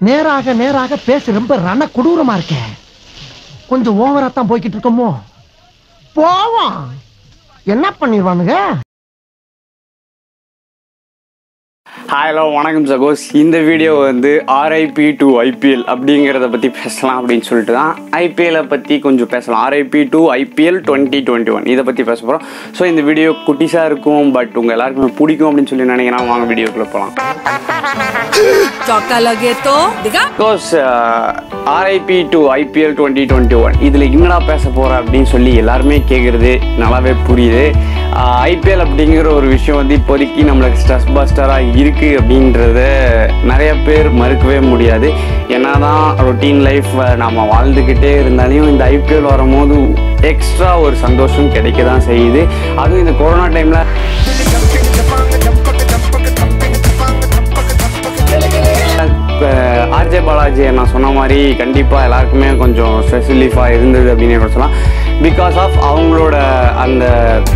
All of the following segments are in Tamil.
நேராக நேராக பேச ரொம்ப ரண கொடூரமா இருக்க. கொஞ்சம் ஓவரா தான் போய்கிட்டு இருக்கோமோ. போவோம். என்ன பண்ணிடுவானுங்க? ஹலோ வணக்கம் சகோஸ். இந்த வீடியோ வந்து RIP to IPL அப்படிங்கிறத பற்றி பேசலாம் அப்படின்னு சொல்லிட்டு தான். ஐபிஎல்லை பற்றி கொஞ்சம் பேசலாம். RIP to IPL 2021 இதை பற்றி பேச போகிறோம். ஸோ இந்த வீடியோ குட்டிஸாக இருக்கும், பட் உங்கள் எல்லாருக்குமே பிடிக்கும் அப்படின்னு சொல்லி நினைக்கிறேன். வாங்க வீடியோக்குள்ளே போகலாம். பிகாஸ் RIP to IPL 2021 இதில் என்னடா பேச போகிற அப்படின்னு சொல்லி எல்லாருமே கேட்குறது நல்லாவே புரியுது. IPL அப்படிங்கிற ஒரு விஷயம் வந்து இப்போதைக்கு நம்மளுக்கு ஸ்ட்ரெஸ் பஸ்டராக இருக்குது அப்படின்றத நிறைய பேர் மறுக்கவே முடியாது. ஏன்னா தான் ரொட்டீன் லைஃப் நம்ம வாழ்ந்துக்கிட்டே இருந்தாலையும் இந்த IPL வரும்போது எக்ஸ்ட்ரா ஒரு சந்தோஷம் கிடைக்க தான் செய்யுது. அதுவும் இந்த கொரோனா டைமில் RJ பாலாஜி நான் சொன்ன மாதிரி கண்டிப்பாக எல்லாருக்குமே கொஞ்சம் ஸ்ட்ரெஸ் ரிலீஃபாக இருந்தது அப்படின்னு சொல்லலாம். பிகாஸ் ஆஃப் அவங்களோட அந்த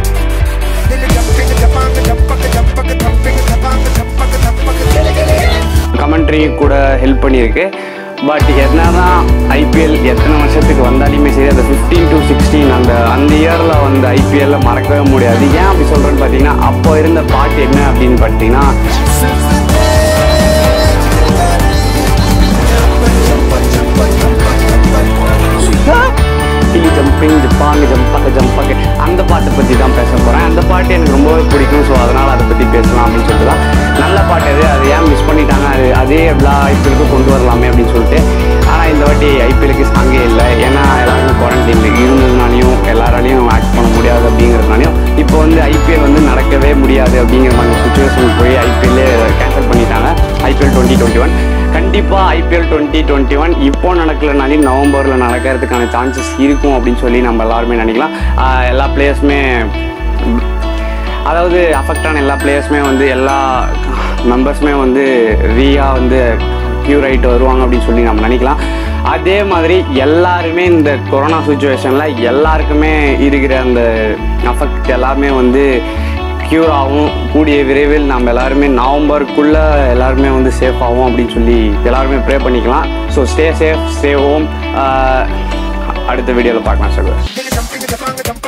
கமெண்ட்ரி கூட ஹெல்ப் பண்ணியிருக்கு. பட் என்னதான் IPL எத்தனை வருஷத்துக்கு வந்தாலுமே சரி, அந்த 15 to 16 அந்த இயரில் வந்து IPL மறக்கவே முடியாது. ஏன் அப்படி சொல்கிறேன்னு பார்த்தீங்கன்னா, அப்போ இருந்த பாட்டு என்ன அப்படின்னு பார்த்தீங்கன்னா, ஜம்பிங் ஜப்பாங்க ஜம்பாக ஜம்பாக அந்த பாட்டை பற்றி தான் பேச போகிறேன். அந்த பாட்டு எனக்கு ரொம்பவே பிடிக்கும். ஸோ அதனால் அதை பற்றி பேசலாம் அப்படின்னு சொல்லிட்டு தான். நல்ல பாட்டு அது ஏன் மிஸ் பண்ணிட்டாங்க, அதே எல்லா IPLக்கும் கொண்டு வரலாமே அப்படின்னு சொல்லிட்டு. ஆனால் இந்த வாட்டி IPLக்கு சாங்கே இல்லை. ஏன்னா எல்லாருமே குவாரண்டைனில் இருந்ததுனாலையும் எல்லாராலையும் ஆக்ட் பண்ண முடியாது அப்படிங்கிறதுனாலையும் இப்போ வந்து IPL வந்து நடக்கவே முடியாது அப்படிங்கிற மாதிரி சுச்சுவேஷனுக்கு போய் IPL கேன்சல் பண்ணிட்டாங்க. IPL 2021 கண்டிப்பாக IPL 2021 இப்போ நடக்கலைனாலும் நவம்பரில் நடக்கிறதுக்கான சான்சஸ் இருக்கும் அப்படின்னு சொல்லி நம்ம எல்லாருமே நினைக்கலாம். எல்லா பிளேயர்ஸுமே, அதாவது அஃபெக்டான எல்லா பிளேயர்ஸுமே வந்து எல்லா மெம்பர்ஸுமே வந்து வந்து க்யூர் ஆகிட்டு வருவாங்க அப்படின்னு சொல்லி நம்ம நினைக்கலாம். அதே மாதிரி எல்லாருமே இந்த கொரோனா சுச்சுவேஷனில் எல்லாருக்குமே இருக்கிற அந்த அஃபெக்ட் எல்லாமே வந்து க்யூர் ஆகும். கூடிய விரைவில் நம்ம எல்லாருமே நவம்பருக்குள்ளே எல்லாருமே வந்து சேஃப் ஆகும் அப்படின்னு சொல்லி எல்லாருமே ப்ரே பண்ணிக்கலாம். So stay safe, stay home. அடுத்த வீடியோவில் பார்க்கலாம் சார்.